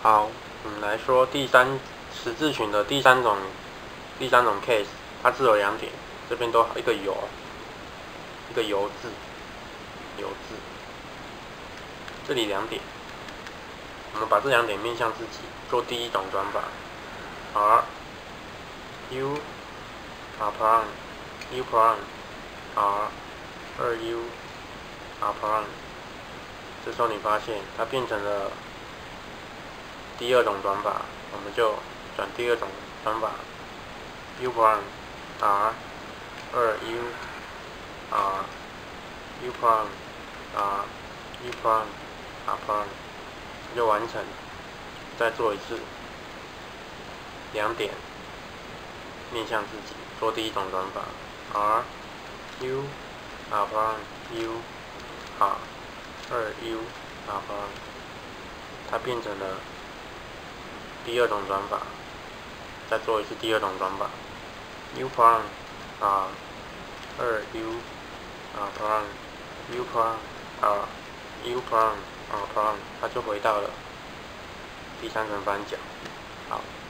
好，我们来说十字群的第三种 case， 它只有两点，这边都一个油字，这里两点，我们把这两点面向自己，做第一种转法 ，r u r prime u prime r 2u r prime， 这时候你发现它变成了第二种转法，我们就转第二种转法 u prime r 2u r u prime r u prime r prime， 就完成。再做一次，两点面向自己，做第一种转法 r u r prime u r 2u r prime， 它变成了第二种转法。再做一次第二种转法 u prime r 2u r prime u prime r u prime r prime， 它就回到了第三层翻角。好。